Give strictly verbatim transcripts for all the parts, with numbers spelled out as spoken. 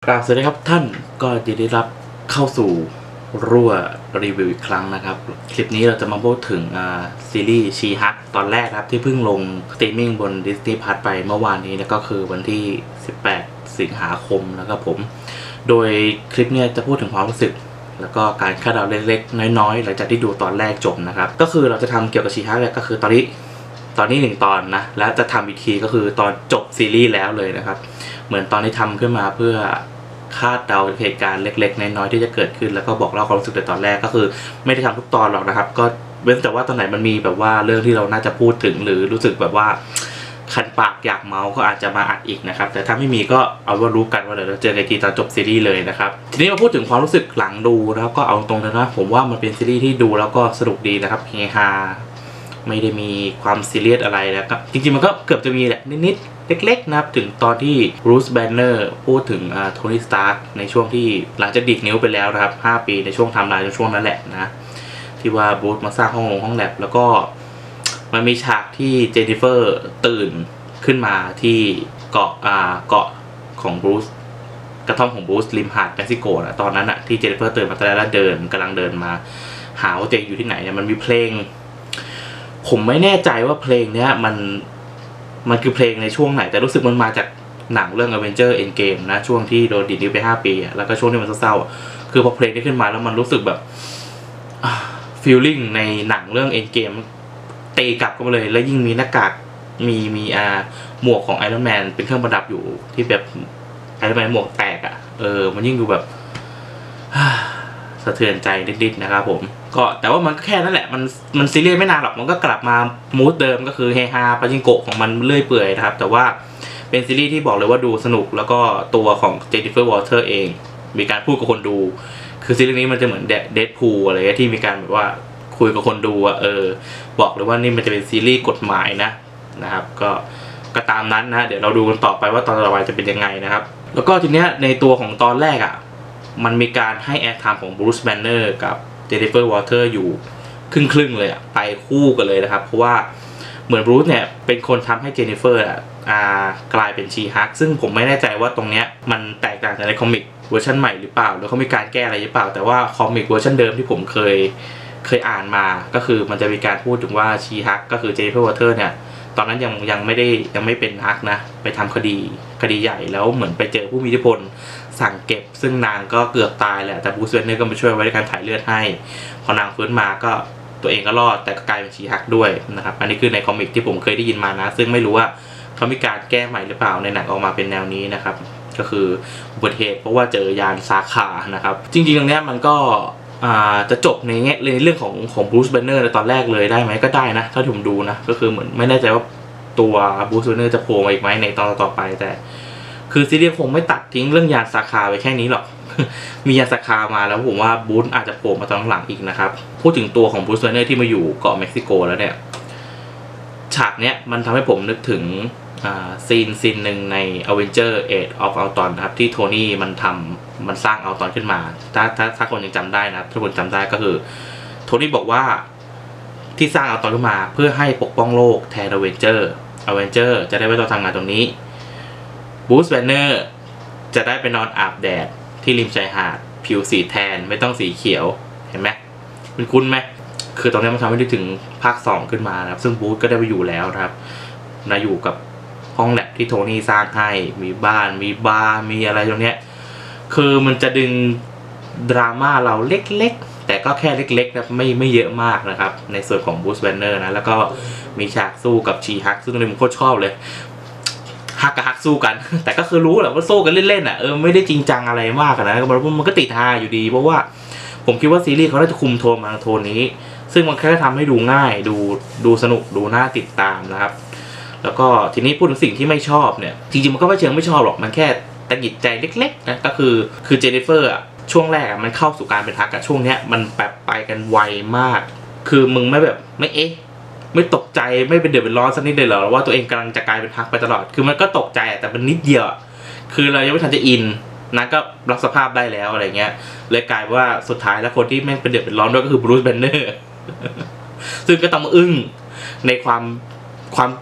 กราบสวัสดีครับท่านก็ยินดีรับเข้าสู่รั่วรีวิวอีกครั้งนะครับคลิปนี้เราจะมาพูดถึงซีรีส์ชีฮักตอนแรกครับที่เพิ่งลงสตรีมมิ่งบน Disney Plus ไปเมื่อวานนี้นะก็คือวันที่สิบแปดสิงหาคมนะครับผมโดยคลิปนี้จะพูดถึงความรู้สึกแล้วก็การคาดเดาเล็กๆน้อยๆหลังจากที่ดูตอนแรกจบนะครับก็คือเราจะทำเกี่ยวกับชีฮักเนี่ยก็คือตอนนี้ตอนนี้หนึ่งตอนนะแล้วจะทำอีกทีก็คือตอนจบซีรีส์แล้วเลยนะครับเหมือนตอนที่ทำขึ้นมาเพื่อคาดเดาเหตุการณ์เล็กๆน้อยๆที่จะเกิดขึ้นแล้วก็บอกเล่าความรู้สึกในตอนแรกก็คือไม่ได้ทำทุกตอนหรอกนะครับก็เว้นแต่ว่าตอนไหนมันมีแบบว่าเรื่องที่เราน่าจะพูดถึงหรือรู้สึกแบบว่าคันปากอยากเมาก็อาจจะมาอัดอีกนะครับแต่ถ้าไม่มีก็เอาว่ารู้กันว่าเดี๋ยวเราเจอกันทีตอนจบซีรีส์เลยนะครับทีนี้มาพูดถึงความรู้สึกหลังดูนะครับก็เอาตรงเลยนะผมว่ามันเป็นซีรีส์ที่ดูแล้วก็สนุกดีนะครับเฮฮาไม่ได้มีความซีเรียสอะไรแล้วก็จริงๆมันก็เกือบจะมีแหละนิดๆเล็กๆนะครับถึงตอนที่บรูซแบนเนอร์พูดถึงโทนี่สตาร์กในช่วงที่หลังจากดิกนิ้วไปแล้วนะครับห้าปีในช่วงไทม์ไลน์ในช่วงนั้นแหละนะที่ว่าบรูซมาสร้างห้องลงห้องแลบแล้วก็มันมีฉากที่เจนนิเฟอร์ตื่นขึ้นมาที่เกาะอ่าเกาะของบรูซกระท่อมของบรูซริมหาดเม็กซิโกนะตอนนั้นอะที่เจนนิเฟอร์ตื่นมาตอนแรกแล้วเดินกำลังเดินมาหาว่าเจนอยู่ที่ไหนเนี่ยมันมีเพลงผมไม่แน่ใจว่าเพลงเนี้ยมันมันคือเพลงในช่วงไหนแต่รู้สึกมันมาจากหนังเรื่อง Avengers Endgame นะช่วงที่โดนดิดนิ้วไปห้าปีแล้วก็ช่วงที่มันเศร้าๆคือพอเพลงนี้ขึ้นมาแล้วมันรู้สึกแบบฟีลลิ่งในหนังเรื่อง Endgame เตะกลับเข้ามาเลยแล้วยิ่งมีหน้ากากมีมีอ่าหมวกของ Iron Man เป็นเครื่องประดับอยู่ที่แบบ Iron Man หมวกแตกอ่ะเออมันยิ่งดูแบบสะเทือนใจนิดๆนะครับผมก็แต่ว่ามันก็แค่นั่นแหละมันมันซีเรียสไม่นานหรอกมันก็กลับมามูดเดิมก็คือเฮฮาปาจิงโกะของมันเลื่อยเปื่อยนะครับแต่ว่าเป็นซีรีส์ที่บอกเลยว่าดูสนุกแล้วก็ตัวของเจนนิเฟอร์วอเตอร์เองมีการพูดกับคนดูคือซีรีส์นี้มันจะเหมือนเดดพูลอะไรที่มีการแบบว่าคุยกับคนดูอ่ะเออบอกเลยว่านี่มันจะเป็นซีรีส์กฎหมายนะนะครับก็ก็ตามนั้นนะเดี๋ยวเราดูกันต่อไปว่าตอนต่อไปจะเป็นยังไงนะครับแล้วก็ทีเนี้ยในตัวของตอนแรกอ่ะมันมีการให้แอร์ไทม์ของบรูซแบนเนอร์กับเจนนิเฟอร์วอเตอร์อยู่ครึ่งครึ่งเลยอะไปคู่กันเลยนะครับเพราะว่าเหมือนบรูซเนี่ยเป็นคนทำให้เจนนิเฟอร์อ่ากลายเป็นชีฮักซึ่งผมไม่แน่ใจว่าตรงเนี้ยมันแตกต่างจากในคอมิกเวอร์ชันใหม่หรือเปล่าหรือเขามีการแก้อะไรหรือเปล่าแต่ว่าคอมิกเวอร์ชันเดิมที่ผมเคยเคยอ่านมาก็คือมันจะมีการพูดถึงว่าชีฮักก็คือเจนนิเฟอร์วอเตอร์เนี่ยตอนนั้นยังยังไม่ได้ยังไม่เป็นฮักนะไปทำคดีคดีใหญ่แล้วเหมือนไปเจอผู้มีอิทธิพลสั่งเก็บซึ่งนางก็เกือบตายแหละแต่บรูซแบนเนอร์ก็มาช่วยไว้ในการถ่ายเลือดให้พอนางฟื้นมาก็ตัวเองก็รอดแต่ก็กลายเป็นชีฮักด้วยนะครับอันนี้คือในคอมิกที่ผมเคยได้ยินมานะซึ่งไม่รู้ว่าเขามีการแก้ใหม่หรือเปล่าในหนังออกมาเป็นแนวนี้นะครับก็คืออุบัติเหตุเพราะว่าเจอยานซาคานะครับจริงๆตรงนี้มันก็จะจบในแง่ในเรื่องของของบรูซแบนเนอร์ในตอนแรกเลยได้ไหมก็ได้นะถ้าผมดูนะก็คือเหมือนไม่แน่ใจว่าตัวบรูซแบนเนอร์จะโผล่มาอีกไหมในตอนต่อไปแต่คือซีรีส์คงไม่ตัดทิ้งเรื่องยานซาคาไปแค่นี้หรอกมียานซาคามาแล้วผมว่าบรูซอาจจะโผล่มาตอนหลังอีกนะครับพูดถึงตัวของบรูซแบนเนอร์ที่มาอยู่เกาะเม็กซิโกแล้วเนี่ยฉากเนี้ยมันทำให้ผมนึกถึงซีนซีนหนึ่งใน Avengers Age of Ultron นะครับที่โทนี่มันทำมันสร้างอัลตรอนขึ้นมาถ้าถ้าถ้าคนยังจำได้นะถ้าคนจำได้ก็คือโทนี่บอกว่าที่สร้างอัลตรอนขึ้นมาเพื่อให้ปกป้องโลกแทนอเวนเจอร์อเวนเจอร์จะได้ไม่ต้องทำงานตรงนี้บรูซแบนเนอร์จะได้ไปนอนอาบแดดที่ริมชายหาดผิวสีแทนไม่ต้องสีเขียวเห็นไหมคุณคุ้นไหมคือตอนนี้มันทำให้นึกถึงภาคสองขึ้นมานะครับซึ่งบรูซก็ได้ไปอยู่แล้วนะครับนะอยู่กับห้องแลบที่โทนี่สร้างให้มีบ้านมีบาร์มีอะไรตรงเนี้ยคือมันจะดึงดราม่าเราเล็กๆแต่ก็แค่เล็กๆนะไม่ไม่เยอะมากนะครับในส่วนของบรูซแบนเนอร์นะแล้วก็มีฉากสู้กับชีฮักซึ่งตรงนี้ผมโคตรชอบเลยฮักกับฮักสู้กันแต่ก็คือรู้แหละว่าสู้กันเล่นๆอ่ะเออไม่ได้จริงจังอะไรมากนะมันก็ติดฮาอยู่ดีเพราะว่าผมคิดว่าซีรีส์เขาน่าจะคุมโทนมาโทนนี้ซึ่งมันแค่ทำให้ดูง่ายดูดูสนุกดูน่าติดตามนะครับแล้วก็ทีนี้พูดถึงสิ่งที่ไม่ชอบเนี่ยจริงๆมันก็ไม่เชิงไม่ชอบหรอกมันแค่ตะหงิดใจเล็กๆนะก็คือคือเจนนิเฟอร์อ่ะช่วงแรกอ่ะมันเข้าสู่การเป็นฮักอ่ะช่วงเนี้ยมันแบบไปกันไวมากคือมึงไม่แบบไม่เอ๊ะไม่ตกใจไม่เป็นเดือดเป็นร้อนสักนิดเลยเหรอว่าตัวเองกำลังจะกลายเป็นฮักไปตลอดคือมันก็ตกใจแต่มันนิดเดียวคือเรายังไม่ทันจะอินนะก็รับสภาพได้แล้วอะไรเงี้ยเลยกลายว่าสุดท้ายแล้วคนที่แม่งเป็นเดือดเป็นร้อนด้วยก็คือบรูซแบนเนอร์ซึ่งก็ต้องมาอึ้งในความความ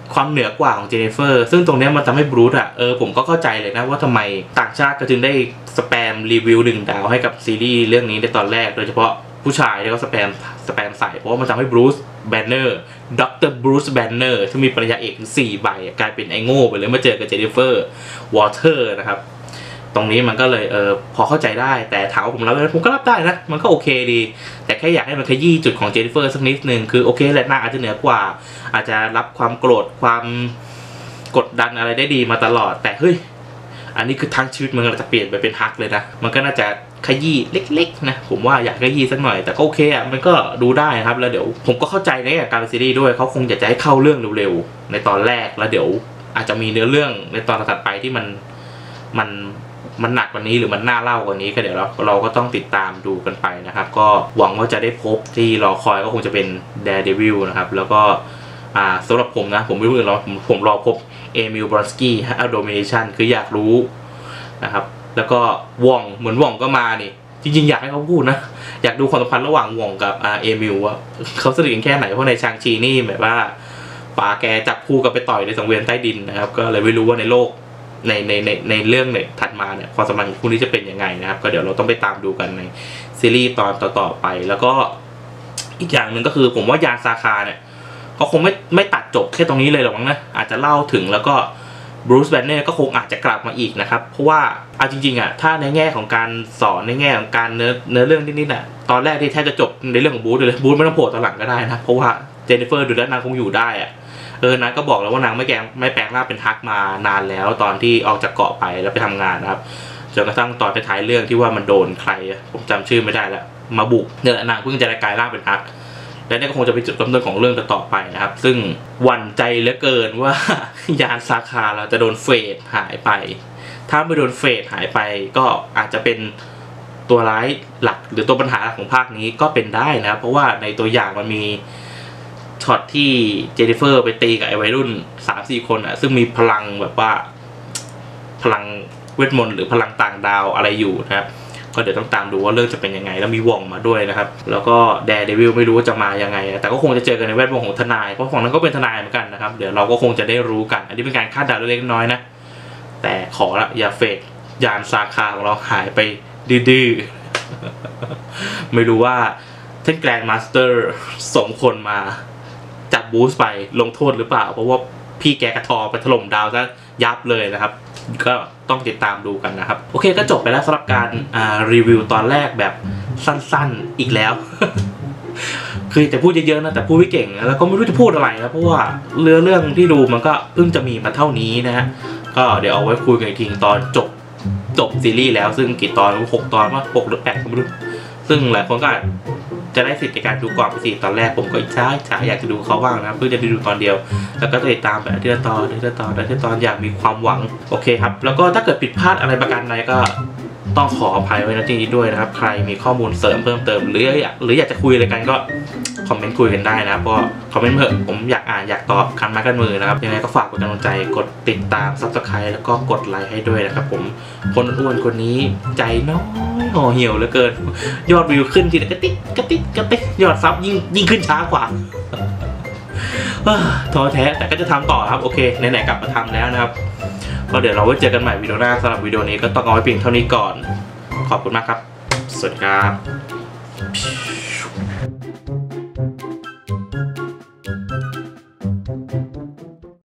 ความเหนือกว่าของเจนนิเฟอร์ซึ่งตรงนี้มันทำให้บรูซอ่ะเออผมก็เข้าใจเลยนะว่าทำไมต่างชาติก็จึงได้สแปมรีวิวหนึ่งดาวให้กับซีรีส์เรื่องนี้ในตอนแรกโดยเฉพาะผู้ชายที่เขาสแปมสแปมใส่เพราะว่ามันทำให้บรูซแบนเนอร์ด็อกเตอร์บรูซแบนเนอร์ที่มีปริญญาเอกถึงสี่ใบกลายเป็นไอ้โง่ไปเลยมาเจอกับเจนนิเฟอร์วอเตอร์นะครับตรงนี้มันก็เลยเออพอเข้าใจได้แต่ถามว่าผมรับได้ผมก็รับได้นะมันก็โอเคดีแต่แค่อยากให้มันขยี้จุดของเจนนิเฟอร์สักนิดนึงคือโอเคแหละนางอาจจะเหนือกว่าอาจจะรับความโกรธความกดดันอะไรได้ดีมาตลอดแต่เฮ้ยอันนี้คือทั้งชีวิตมันจะเปลี่ยนไปเป็นฮักเลยนะมันก็น่าจะขยี้เล็กๆนะผมว่าอยากขยี้สักหน่อยแต่ก็โอเคอ่ะมันก็ดูได้ครับแล้วเดี๋ยวผมก็เข้าใจในการเป็นซีรีส์ด้วยเขาคงอยากจะให้เข้าเรื่องเร็วๆในตอนแรกแล้วเดี๋ยวอาจจะมีเนื้อเรื่องในตอนถัดไปที่มันมันมันหนักกว่านี้หรือมันน่าเล่ากว่านี้ก็เดี๋ยวเราเราก็ต้องติดตามดูกันไปนะครับก็หวังว่าจะได้พบที่รอคอยก็คงจะเป็น Daredevil นะครับแล้วก็อ่าสำหรับผมนะผมไม่รู้เลยหรอกผมผมรอพบเอมิล บรอนสกี้ฮะ Domination คืออยากรู้นะครับแล้วก็ว่องเหมือนว่องก็มานี่จริงๆอยากให้เขาพูดนะอยากดูความสัมพันธ์ระหว่างว่องกับอ่าเอมิลว่าเขาสนิทกันแค่ไหนเพราะในชางชีนี่แบบว่าป๋าแกจับคู่กันไปต่อยในสังเวียนใต้ดินนะครับก็เลยไม่รู้ว่าในโลกในในในในเรื่องเนี่ยถัดมาเนี่ยความสัมพันธ์ของคู่นี้จะเป็นยังไงนะครับก็เดี๋ยวเราต้องไปตามดูกันในซีรีส์ตอนต่อๆไปแล้วก็อีกอย่างหนึ่งก็คือผมว่ายานซาคาเนี่ยเขาคงไม่ไม่ตัดจบแค่ตรงนี้เลยหรอกมั้งนะอาจจะเล่าถึงแล้วก็บรูซแบนเนอร์ก็คงอาจจะกลับมาอีกนะครับเพราะว่าเอาจริงๆอ่ะถ้าในแง่ของการสอนในแง่ของการเนื้อเนื้อเรื่องนิดๆน่ะตอนแรกที่แทบจะจบในเรื่องของบรูซเลยบรูซไม่ต้องโผล่ตอนหลังก็ได้นะเพราะว่าเจนนิเฟอร์ดูแล้วนางคงอยู่ได้อ่ะเออนางก็บอกแล้วว่านางไม่แกงไม่แปลงร่างเป็นฮักมานานแล้วตอนที่ออกจากเกาะไปแล้วไปทำงานนะครับจนกระทั่งตอนท้ายๆเรื่องที่ว่ามันโดนใครผมจำชื่อไม่ได้แล้วมาบุกเนี่ยนางเพิ่งจะได้กลายร่างเป็นฮักและนี่ก็คงจะเป็นจุดเริ่มต้นของเรื่องต่อไปนะครับซึ่งหวั่นใจเหลือเกินว่ายานซาคาเราจะโดนเฟดหายไปถ้าไม่โดนเฟดหายไปก็อาจจะเป็นตัวร้ายหลักหรือตัวปัญหาของภาคนี้ก็เป็นได้นะครับเพราะว่าในตัวอย่างมันมีช็อตที่เจนนิเฟอร์ไปตีกับไอ้วัยรุ่น สามสี่ คนอ่ะซึ่งมีพลังแบบว่าพลังเวทมนต์หรือพลังต่างดาวอะไรอยู่นะครับก็เดี๋ยวต้องตามดูว่าเรื่องจะเป็นยังไงแล้วมีว่องมาด้วยนะครับแล้วก็แดร์เดวิลไม่รู้ว่าจะมายังไงแต่ก็คงจะเจอกันในแวดวงของทนายเพราะฝั่งนั้นก็เป็นทนายเหมือนกันนะครับเดี๋ยวเราก็คงจะได้รู้กันอันนี้เป็นการคาดเดาเล็กน้อยนะแต่ขอละอย่าเฟดยานซาคาของเราหายไปดื้อๆไม่รู้ว่าท่านแกรนด์มาสเตอร์ส่งคนมาจับบูสไปลงโทษหรือเปล่าเพราะว่าพี่แกกระทอไปถล่มดาวซะยับเลยนะครับก็ต้องติดตามดูกันนะครับโอเคก็จบไปแล้วสำหรับการอ่ารีวิวตอนแรกแบบสั้นๆอีกแล้ว คือจะพูดเยอะๆนะแต่พูดไม่เก่งแล้วก็ไม่รู้จะพูดอะไรนะเพราะว่าเรื่องเรื่องที่ดูมันก็เพิ่งจะมีมาเท่านี้นะฮะก็เดี๋ยวเอาไว้คุยกันอีกทีตอนจบจบซีรีส์แล้วซึ่งกี่ตอนหกตอนว่าหกหรือแปดก็ไม่รู้ซึ่งหลายคนก็จะได้สิทธิ์ในการดูก่อนไปสี่ตอนแรกผมก็อิจฉาอิจฉาอยากจะดูเขาบ้างนะเพื่อจะได้ดูตอนเดียวแล้วก็จะติดตามแบบทีละตอนทีละตอนทีละตอนอย่างมีความหวังโอเคครับแล้วก็ถ้าเกิดผิดพลาดอะไรประการใดก็ต้องขออภัยไว้ณที่นี้ด้วยนะครับใครมีข้อมูลเสริมเพิ่มเติมหรืออยากหรืออยากจะคุยอะไรกันก็คอมเมนต์คุยกันได้นะเพราะคอมเมนต์เถอะผมอยากอ่านอยากตอบคันไม้คันมือนะครับยังไงก็ฝากกดกำลังใจกดติดตาม ซับสไครบ์ แล้วก็กดไลค์ให้ด้วยนะครับผมคนอ้วนคนนี้ใจน้อยห่อเหี่ยวเหลือเกินยอดวิวขึ้นทีละกระติกกระติกกระติกยอดซับยิ่งยิ่งขึ้นช้ากว่าท้อแท้แต่ก็จะทำต่อครับโอเคไหนๆกลับมาทำแล้วนะครับก็เดี๋ยวเราไว้เจอกันใหม่วิดีโอหน้าสำหรับวิดีโอนี้ก็ต้องเอาไว้เพียงเท่านี้ก่อนขอบคุณมากครับสวัสดีครับ